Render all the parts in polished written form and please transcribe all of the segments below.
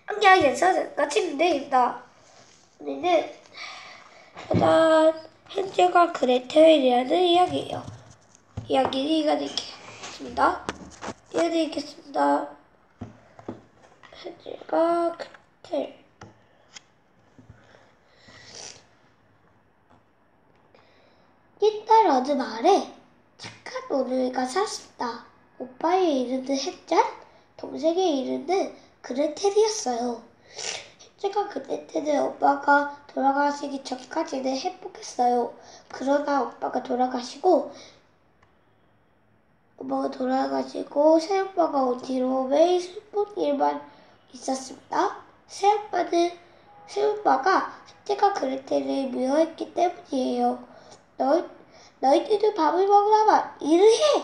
안녕하세요. 나침대입니다. 오늘은 일단 헨젤과 그레텔이라는 이야기예요. 이야기를 읽어드리겠습니다. 헨젤과 그레텔. 옛날 어느 마을에 착한 오누이가 살았습니다. 오빠의 이름은 헨젤, 동생의 이름은 그레텔이었어요. 헨젤과 그레텔은 오빠가 돌아가시기 전까지는 행복했어요. 그러나 오빠가 돌아가시고 새오빠가 온 뒤로 매일 슬픈 일만 있었습니다. 새오빠가 헨젤과 그레텔을 미워했기 때문이에요. 너희들도 밥을 먹으라면 일을 해!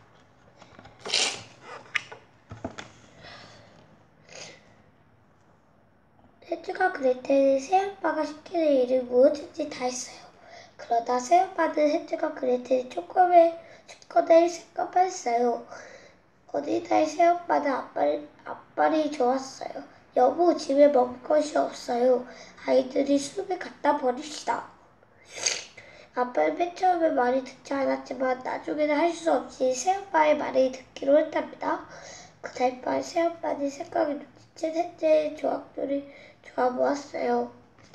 헨젤과 그레텔은 새오빠가 시키는 일을 무엇인지 다 했어요. 그러다 새오빠는 헨젤과 그레텔이 축구를 생각만 했어요. 어느 날 새오빠는 앞발이 좋았어요. 여보, 집에 먹을 것이 없어요. 아이들이 숲에 갖다 버립시다. 아빠는 맨 처음에 말이 듣지 않았지만 나중에는 할 수 없이 새오빠의 말을 듣기로 했답니다. 그날 밤 새오빠는 생각이 눈치챈 헨젤의 조각들을 좋아 모았어요.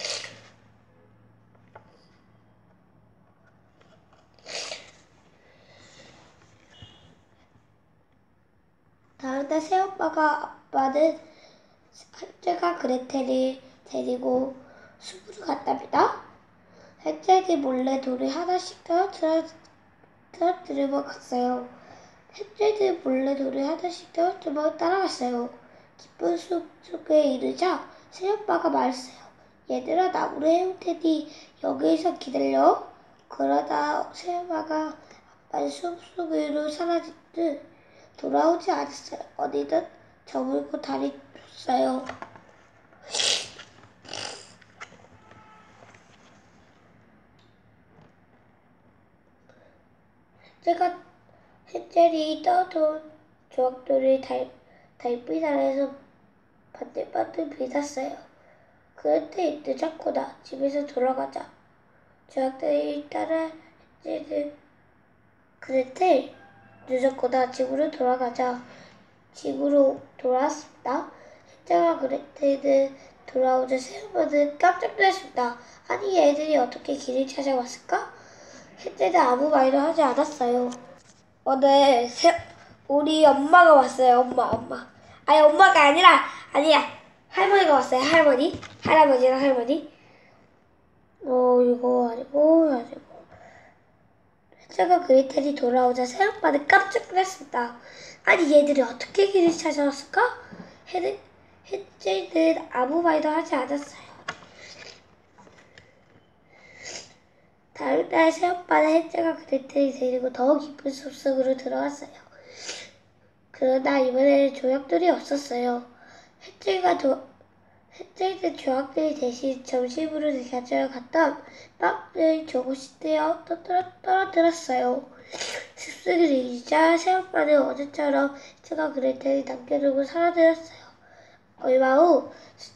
다음날 아빠는 헨젤과 그레텔을 데리고 숲으로 갔답니다. 헨젤이 몰래 돌을 하나씩 떨어뜨리고 갔어요. 헨젤이 몰래 돌을 하나씩 떨어뜨리고 따라갔어요. 깊은 숲 속에 이르자 새오빠가 말했어요. 얘들아, 나무를 해올 테니 여기에서 기다려. 그러다 새오빠가 아빠의 숲 속으로 사라진 듯 돌아오지 않았어요. 어디든 저물고 다리 줬어요. 헨젤이 떠돈 조각돌을 달빛 아래서 반들반들 빗었어요. 그런데 늦었구나. 집에서 돌아가자. 조각돌이 따라 헨젤은 그레텔, 늦었구나. 집으로 돌아가자. 집으로 돌아왔습니다. 헨젤과 그레텔은 돌아오자 새오빠는 깜짝 놀랐습니다. 아니, 애들이 어떻게 길을 찾아왔을까? 헨젤은 아무 말도 하지 않았어요. 오늘 우리 엄마가 왔어요. 엄마. 아니, 엄마가 아니야. 할머니가 왔어요. 할아버지랑 할머니. 이거 아니고. 헨젤과 그레텔이 돌아오자 새오빠는 깜짝 놀랐습니다. 아니, 얘들이 어떻게 길을 찾아왔을까? 헨젤은 아무 말도 하지 않았어요. 다음 날 새오빠는 헨젤과 그레텔을 데리고 더 깊은 숲속으로 들어갔어요. 그러나 이번에는 조약돌이 없었어요. 헨젤은 조약돌 대신 점심으로 가져갔던 빵을 조금씩 떼어 떨어뜨렸어요. 숲속을 이기자 새오빠는 어제처럼 헨젤과 그레텔을 남겨두고 사라졌어요. 얼마 후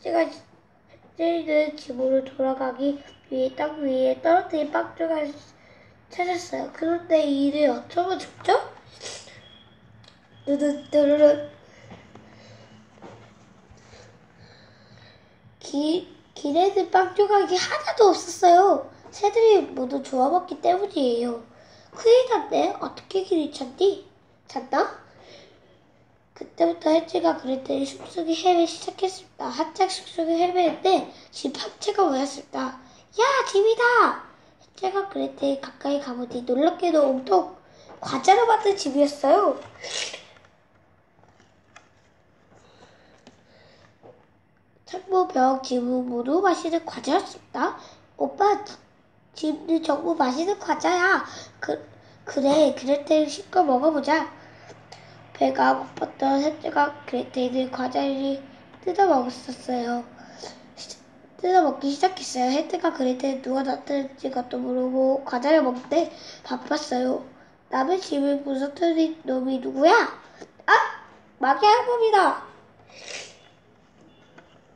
헨젤은 집으로 돌아가기 위해 땅 위에 떨어뜨린 빵 조각을 찾았어요. 그런데 이 일을 어쩌면 좋죠? 길에는 빵 조각이 하나도 없었어요. 새들이 모두 주워 먹기 때문이에요. 큰일 났네. 어떻게 길을 찾나? 그때부터 헨젤과 그레텔이 숲속에 헤매기 시작했습니다. 한창 숲속에 헤매는데 집 한 채가 보였습니다. 야, 집이다! 헨젤과 그레텔이 가까이 가보니 놀랍게도 온통 과자로 만든 집이었어요. 창문, 벽, 지붕 모두 맛있는 과자였습니다. 오빠, 집은 전부 맛있는 과자야. 그래, 그레텔 실컷 먹어보자. 배가 고팠던 헨젤과 그레텔은 과자를 뜯어먹기 시작했어요. 헨젤과 그레텔은 누가 나타났는지 것도 모르고 과자를 먹는데 바빴어요. 남의 집을 부서뜨린 놈이 누구야? 아! 마귀 할멈이다!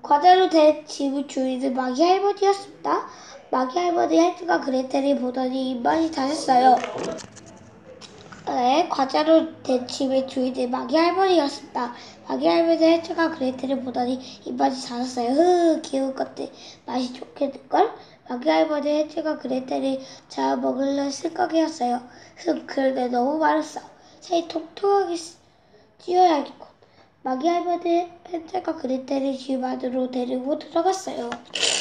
과자로 된 집의 주인은 마기 할머니였습니다. 마기 할머니 헨젤과 그레텔을 보더니 입맛이 다셨어요. 네, 과자로 된 집의 주인은 마기 할머니였습니다. 마기 할머니 헨젤과 그레텔을 보더니 입맛이 다셨어요. 귀여운 것들 맛이 좋겠는걸? 마기 할머니 헨젤과 그레텔을 잡아먹으려 생각이었어요. 그런데 너무 많았어. 살이 통통하게 찌어야겠군. 마기 할머니 헨젤과 그레텔을 집 안으로 데리고 들어갔어요.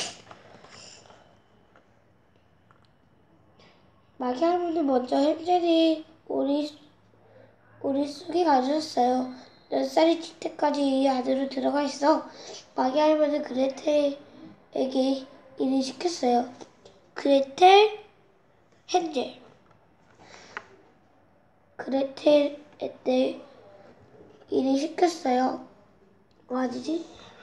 마기 할머니 먼저 헨젤이 우리 속에 가셨어요. 몇 살이 칠 때까지 이 안으로 들어가 있어. 마기 할머니 그레텔에게 일을 시켰어요. 그레텔, 헨젤. 그레텔한테 일을 시켰어요. 어디지?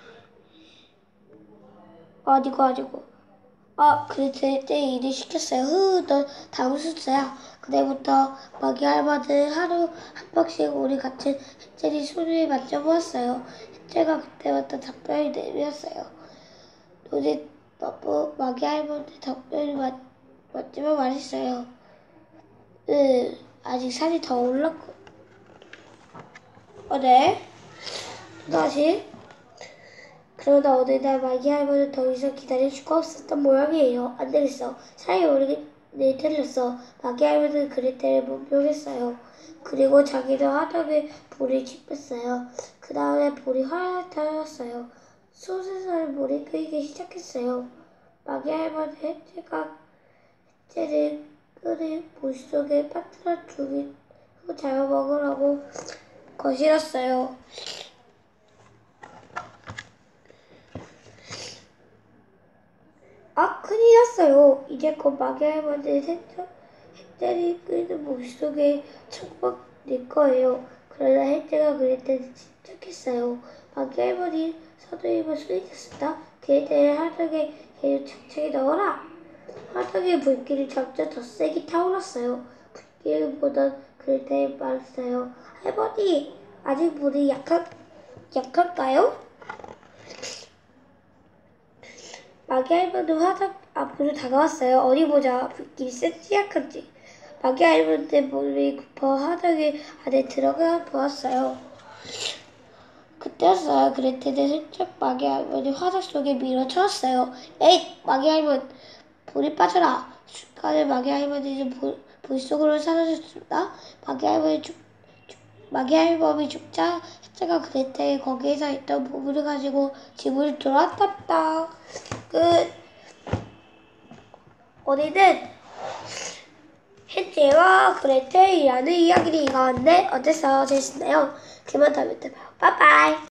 아니고. 그레텔한테 일을 시켰어요. 너 다음 순서야. 그때부터 마기 할머니는 하루 한 번씩 우리 같은 헨젤이 손을 만져보았어요. 헨젤가 그때부터 답변을 내밀었어요. 너네 너무 마기 할머니 답변을 만지면 말했어요. 아직 살이 더 올랐고. 네. 다시. 그러다 어느 날 마기 할머니는 더 이상 기다릴 수가 없었던 모양이에요. 안 되겠어. 살이 오르게 틀렸어. 마기 할머니는 그레텔을 문명했어요. 그리고 자기는 화덕에 불을 지폈어요. 그 다음에 불이 활활 타졌어요. 솟아서 물이 끓기 시작했어요. 마기 할머니 헨젤을 끓인 물속에 빠뜨려 죽이고 잡아먹으라고 거실었어요. 큰일 났어요. 이제 곧 마기 할머니는 헨젤이 끓는 물속에 처박릴 거예요. 그러나 헨젤과 그레텔은 침착했어요. 마기 할머니 서두르면 소리쳤습니다. 그레텔을 화덕에 계속 착착히 넣어라. 화덕의 불길이 점점 더 세게 타올랐어요. 불길을 보던 그레텔이 말했어요. 할머니, 아직 물이 약할까요? 마기 할머니는 화덕 앞으로 다가왔어요. 어디 보자. 불길이 센지 약한지. 마기 할머니는 몸이 급어 화덕 안에 들어가 보았어요. 그때였어요. 그레텔은 슬쩍 마기 할머니 화덕 속에 밀어쳐왔어요. 에잇! 마기 할머니, 불이 빠져라. 순간에 마기 할머니는 불 속으로 사라졌습니다. 마기 할머니 죽자 헨젤과 그레텔이 거기에서 있던 보물을 가지고 집으로 돌아왔답니다. 끝. 오늘은 헨젤과 그레텔이라는 이야기를 읽었는데 어땠어요? 재밌었나요? 그만 다음에 또 봐요. 빠이빠이.